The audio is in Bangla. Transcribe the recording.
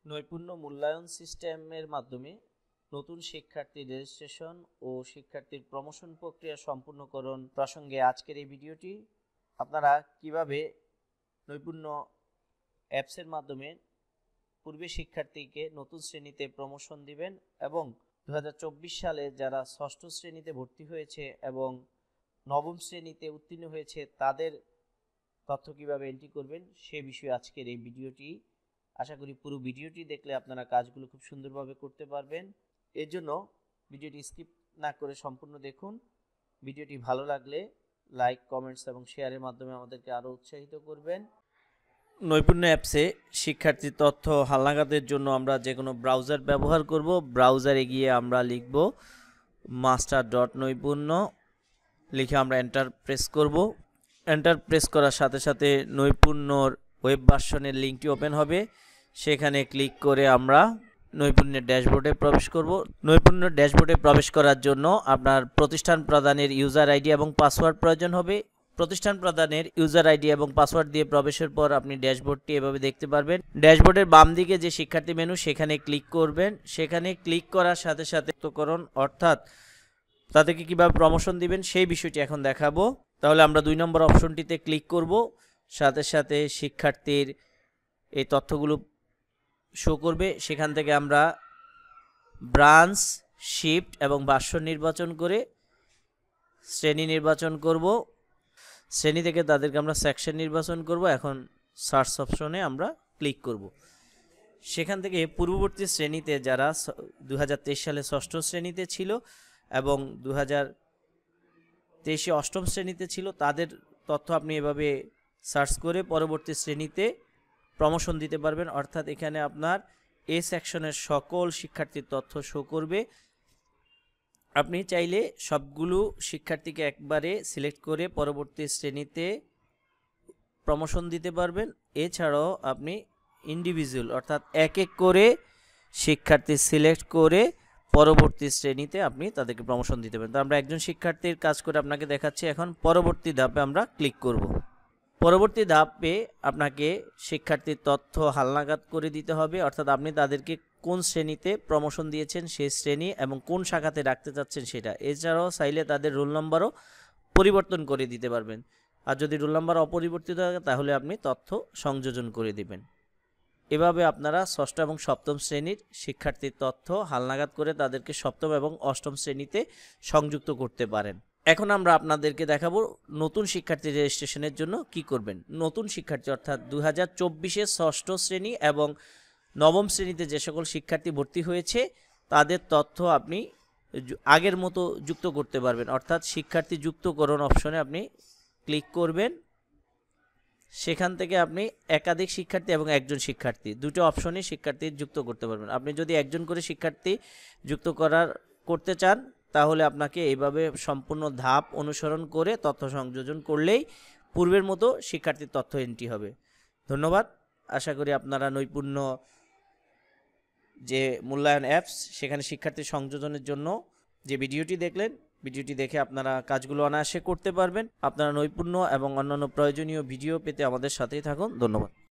নৈপুণ্য মূল্যায়ন সিস্টেমের মাধ্যমে নতুন শিক্ষার্থী রেজিস্ট্রেশন ও শিক্ষার্থীর প্রমোশন প্রক্রিয়া সম্পূর্ণকরণ প্রসঙ্গে আজকের এই ভিডিওটি। আপনারা কিভাবে নৈপুণ্য অ্যাপসের মাধ্যমে পূর্বে শিক্ষার্থীকে নতুন শ্রেণীতে প্রমোশন দিবেন এবং 2024 সালে যারা ষষ্ঠ শ্রেণীতে ভর্তি হয়েছে এবং নবম শ্রেণীতে উত্তীর্ণ হয়েছে তাদের তথ্য কিভাবে এন্ট্রি করবেন সে বিষয়ে আজকের এই ভিডিওটি। আশা করি পুরো ভিডিওটি দেখলে আপনারা কাজগুলো খুব সুন্দরভাবে করতে পারবেন। এর জন্য ভিডিওটি স্কিপ না করে সম্পূর্ণ দেখুন। ভিডিওটি ভালো লাগলে লাইক, কমেন্টস এবং শেয়ারের মাধ্যমে আমাদেরকে আরও উৎসাহিত করবেন। নৈপুণ্য অ্যাপসে শিক্ষার্থীর তথ্য হালনাগাদের জন্য আমরা যে কোনো ব্রাউজার ব্যবহার করব। ব্রাউজারে গিয়ে আমরা লিখব master.নৈপুণ্য, লিখে আমরা এন্টার প্রেস করব। এন্টার প্রেস করার সাথে সাথে নৈপুণ্যর ওয়েব ভার্সনের লিঙ্কটি ওপেন হবে। সেখানে ক্লিক করে আমরা নৈপুণ্যের ড্যাশবোর্ডে প্রবেশ করব। নৈপুণ্য ড্যাশবোর্ডে প্রবেশ করার জন্য আপনার প্রতিষ্ঠান প্রদানের ইউজার আইডি এবং পাসওয়ার্ড প্রয়োজন হবে। প্রতিষ্ঠান প্রদানের ইউজার আইডি এবং পাসওয়ার্ড দিয়ে প্রবেশের পর আপনি ড্যাশবোর্ডটি এভাবে দেখতে পারবেন। ড্যাশবোর্ডের বাম দিকে যে শিক্ষার্থী মেনু সেখানে ক্লিক করবেন। সেখানে ক্লিক করার সাথে সাথে যুক্তকরণ অর্থাৎ তাদেরকে কীভাবে প্রমোশন দিবেন সেই বিষয়টি এখন দেখাবো। তাহলে আমরা 2 নম্বর অপশনটিতে ক্লিক করব। সাথে সাথে শিক্ষার্থীর এই তথ্যগুলো শো করবে। সেখান থেকে আমরা ব্রাঞ্চ, শিফট এবং ভার্সন নির্বাচন করে শ্রেণী নির্বাচন করব। শ্রেণী থেকে তাদেরকে আমরা সেকশন নির্বাচন করব। এখন সার্চ অপশনে আমরা ক্লিক করব। সেখান থেকে পূর্ববর্তী শ্রেণীতে যারা 2023 সালে ষষ্ঠ শ্রেণীতে ছিল এবং 2023 অষ্টম শ্রেণীতে ছিল তাদের তথ্য আপনি এভাবে সার্চ করে পরবর্তী শ্রেণীতে প্রমোশন দিতে পারবেন। অর্থাৎ এখানে আপনার এ সেকশনের সকল শিক্ষার্থীর তথ্য শো করবে। আপনি চাইলে সবগুলো শিক্ষার্থীকে একবারে সিলেক্ট করে পরবর্তী শ্রেণীতে প্রমোশন দিতে পারবেন। এছাড়াও আপনি ইন্ডিভিজুয়াল অর্থাৎ এক এক করে শিক্ষার্থী সিলেক্ট করে পরবর্তী শ্রেণীতে আপনি তাদেরকে প্রমোশন দিতে পারেন। তো আমরা একজন শিক্ষার্থীর কাজ করে আপনাকে দেখাচ্ছি। এখন পরবর্তী ধাপে আমরা ক্লিক করব। পরবর্তী ধাপে আপনাকে শিক্ষার্থীর তথ্য হালনাগাদ করে দিতে হবে। অর্থাৎ আপনি তাদেরকে কোন শ্রেণীতে প্রমোশন দিয়েছেন সেই শ্রেণী এবং কোন শাখাতে রাখতে চাচ্ছেন সেটা। এছাড়াও চাইলে তাদের রোল নম্বরও পরিবর্তন করে দিতে পারবেন। আর যদি রোল নম্বর অপরিবর্তিত থাকে তাহলে আপনি তথ্য সংযোজন করে দিবেন। এভাবে আপনারা ষষ্ঠ এবং সপ্তম শ্রেণীর শিক্ষার্থীর তথ্য হালনাগাদ করে তাদেরকে সপ্তম এবং অষ্টম শ্রেণীতে সংযুক্ত করতে পারেন। এখন আমরা আপনাদেরকে দেখাবো নতুন শিক্ষার্থী রেজিস্ট্রেশনের জন্য কি করবেন। নতুন শিক্ষার্থী অর্থাৎ 2024 ষষ্ঠ শ্রেণী এবং নবম শ্রেণীতে যে সকল শিক্ষার্থী ভর্তি হয়েছে তাদের তথ্য আপনি আগের মতো যুক্ত করতে পারবেন। অর্থাৎ শিক্ষার্থী যুক্তকরণ অপশনে আপনি ক্লিক করবেন। সেখান থেকে আপনি একাধিক শিক্ষার্থী এবং একজন শিক্ষার্থী দুটো অপশনে শিক্ষার্থী যুক্ত করতে পারবেন। আপনি যদি একজন করে শিক্ষার্থী যুক্ত করতে চান তাহলে আপনাকে এইভাবে সম্পূর্ণ ধাপ অনুসরণ করে তথ্য সংযোজন করলেই পূর্বের মতো শিক্ষার্থীর তথ্য এন্ট্রি হবে। ধন্যবাদ। আশা করি আপনারা নৈপুণ্য যে মূল্যায়ন অ্যাপস সেখানে শিক্ষার্থী সংযোজনের জন্য যে ভিডিওটি দেখলেন, ভিডিওটি দেখে আপনারা কাজগুলো অনায়াসে করতে পারবেন। আপনারা নৈপুণ্য এবং অন্যান্য প্রয়োজনীয় ভিডিও পেতে আমাদের সাথেই থাকুন। ধন্যবাদ।